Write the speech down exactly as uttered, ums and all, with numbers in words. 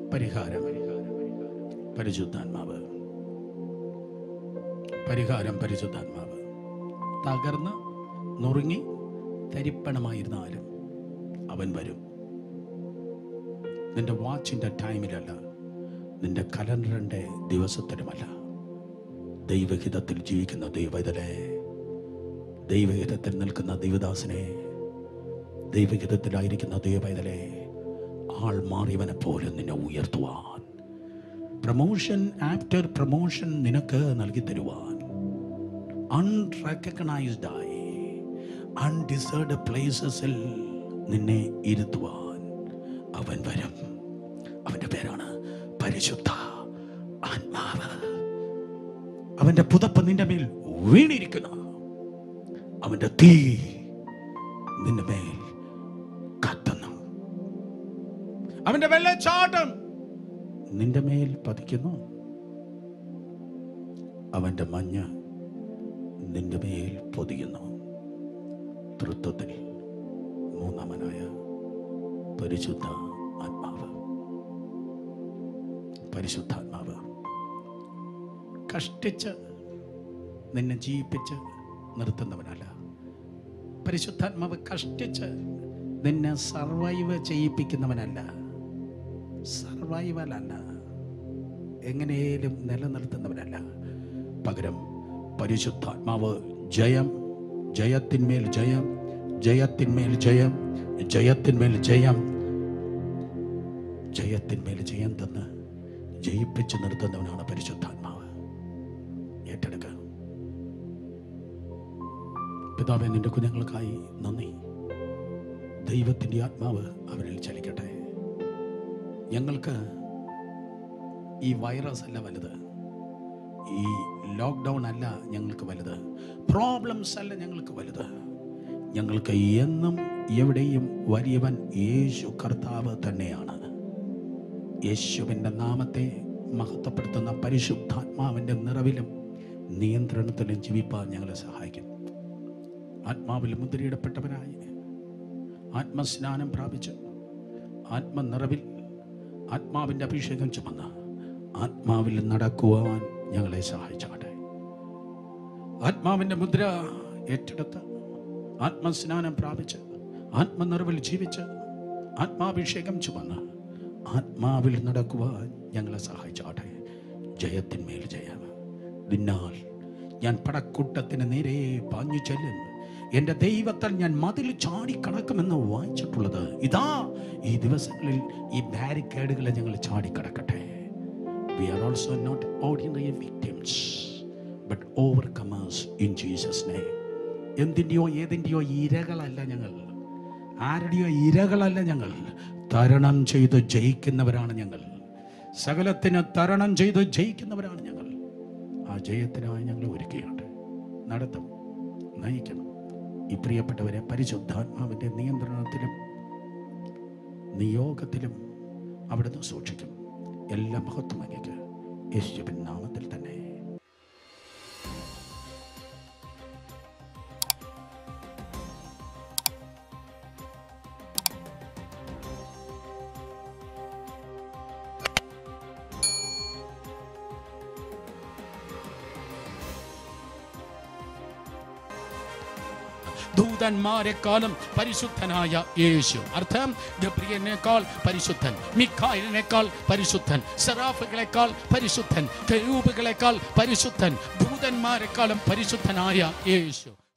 പരിഹാരം പരിശുദ്ധാത്മാവ്. പരിഹാരം പരിശുദ്ധാത്മാവ്. തകർന്ന് നുറുങ്ങി തരിപ്പണമായിരുന്നാലും അവൻ വരും. നിന്റെ വാച്ചിൻ്റെ ടൈമിലല്ല, നിന്റെ കലണ്ടറിൻ്റെ ദിവസത്തിലുമല്ല. ദൈവഹിതത്തിൽ ജീവിക്കുന്ന ദൈവതലെ, ദൈവഹിതത്തിൽ നിൽക്കുന്ന ദൈവദാസനെ, ദൈവഹിതത്തിലായിരിക്കുന്ന ദൈവതലെ, ആൾ മാറിയവനെ പോലെ നിന്നെ ഉയർത്തുവാൻ, പ്രമോഷൻ ആഫ്റ്റർ പ്രമോഷൻ നിനക്ക് നൽകി തരുവാൻ, അൺറെക്കഗ്നൈസ്ഡായി അൺഡിസേർഡ് പ്ലേസസിൽ നിന്നെ ഇരുത്തുവാൻ അവൻ വരും. അവൻ്റെ പേരാണ് പരിശുദ്ധ ആത്മാവ്. അവൻ്റെ പുതപ്പ് നിന്റെ മേൽ വീണിരിക്കുന്നു. അവൻ്റെ തീ നിന്റെ മേൽ കത്തുന്നു. അവൻ്റെ വെള്ളച്ചാട്ടം നിന്റെ മേൽ പതിക്കുന്നു. അവൻ്റെ മഞ്ഞ് നിന്റെ മേൽ പൊതിയുന്നു. തൃത്വത്തിൽ മൂന്നാമനായ പരിശുദ്ധ ആത്മാവ്. പരിശുദ്ധാത്മാവ് കഷ്ടിച്ച് നിന്നെ ജീവിപ്പിച്ച് നിർത്തുന്നവനല്ല. പരിശുദ്ധാത്മാവ് കഷ്ടിച്ച് നിന്നെ സർവൈവ് ചെയ്യിപ്പിക്കുന്നവനല്ല. സർവൈവൽ അല്ല, എങ്ങനെയും നിലനിർത്തുന്നവനല്ല. പകരം പരിശുദ്ധാത്മാവ് ജയം, ജയത്തിന്മേൽ ജയം, ജയത്തിന്മേൽ ജയം, ജയത്തിന്മേൽ ജയം, ജയത്തിന്മേൽ ജയം തന്ന് ജയിപ്പിച്ച് നിർത്തുന്നവനാണ് പരിശുദ്ധാത്മാവ്. ഏറ്റെടുക്കുക. പിതാവേ, നിന്റെ കുഞ്ഞുങ്ങൾക്കായി നന്ദി. ദൈവത്തിൻ്റെ ആത്മാവ് അവരിൽ ചലിക്കട്ടെ. ഞങ്ങൾക്ക് ഈ വൈറസ് അല്ല വലുത്, ഈ ലോക്ക്ഡൗൺ അല്ല ഞങ്ങൾക്ക് വലുത്, പ്രോബ്ലംസ് അല്ല ഞങ്ങൾക്ക് വലുത്. ഞങ്ങൾക്ക് എന്നും എവിടെയും വലിയവൻ യേശു കർത്താവ് തന്നെയാണ്. യേശുവിൻ്റെ നാമത്തെ മഹത്വപ്പെടുത്തുന്ന പരിശുദ്ധാത്മാവിൻ്റെ നിറവിലും നിയന്ത്രണത്തിലും ജീവിപ്പാൻ ഞങ്ങളെ സഹായിക്കും. ആത്മാവിൽ മുദ്രയിടപ്പെട്ടവരായി ആത്മസ്നാനം പ്രാപിച്ച് ആത്മനിറവിൽ ആത്മാവിൻ്റെ അഭിഷേകം ചുമന്ന് ആത്മാവിൽ നടക്കുവാൻ ഞങ്ങളെ സഹായിച്ചാട്ടെ. ആത്മാവിൻ്റെ മുദ്ര ഏറ്റെടുത്ത് ആത്മസ്നാനം പ്രാപിച്ച് ആത്മനിറവിൽ ജീവിച്ച് ആത്മാഭിഷേകം ചുമന്ന് ആത്മാവിൽ നടക്കുവാൻ ഞങ്ങളെ സഹായിച്ചാട്ടെ. ജയത്തിന്മേൽ ജയം. നിന്നാൽ ഞാൻ പടക്കൂട്ടത്തിന് നേരെ പാഞ്ഞു ചെല്ലും, എൻ്റെ ദൈവത്താൽ ഞാൻ മതിൽ ചാടിക്കടക്കുമെന്ന് വായിച്ചിട്ടുള്ളത്. ഇതാ ഈ ദിവസങ്ങളിൽ ഈ ബാരിക്കേഡുകളെ ഞങ്ങൾ ചാടിക്കടക്കട്ടെ. We are also not ordinary victims, but overcomers in Jesus' name. എന്തിൻ്റെയോ ഏതിൻ്റെയോ ഇരകളല്ല ഞങ്ങൾ, ആരുടെയോ ഇരകളല്ല ഞങ്ങൾ. തരണം ചെയ്ത് ജയിക്കുന്നവരാണ് ഞങ്ങൾ. സകലത്തിന് തരണം ചെയ്ത് ജയിക്കുന്നവരാണ് ഞങ്ങൾ. ആ ജയത്തിനായി ഞങ്ങൾ ഒരുക്കുകയാണ്. നടത്തും, നയിക്കണം. ഈ പ്രിയപ്പെട്ടവരെ പരിശുദ്ധാത്മാവിൻ്റെ നിയന്ത്രണത്തിലും നിയോഗത്തിലും അവിടുന്ന് സൂക്ഷിക്കും. എല്ലാ മഹത്വം അങ്ങേക്ക് യേശുവിൻ നാമത്തിൽ തന്നെ. ദൂതന്മാരെക്കാളും പരിശുദ്ധനായ യേശു. അർത്ഥം, ഗബ്രിയേലിനേക്കാൾ പരിശുദ്ധൻ, മിഖായേലിനേക്കാൾ പരിശുദ്ധൻ, സെറാഫുകളെക്കാൾ പരിശുദ്ധൻ, കെരൂബുകളെക്കാൾ പരിശുദ്ധൻ, ദൂതന്മാരെക്കാളും പരിശുദ്ധനായ യേശു.